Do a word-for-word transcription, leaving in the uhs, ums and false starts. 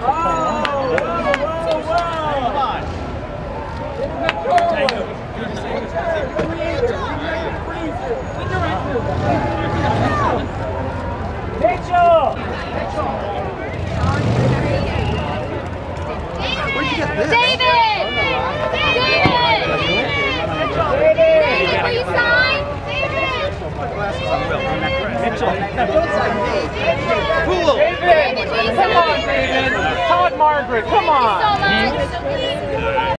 Where'd you get this? David! David! David, will you sign? David! Mitchell. Cool. David, will you sign? Come on, David. Todd Margaret, come on. Thank you so much.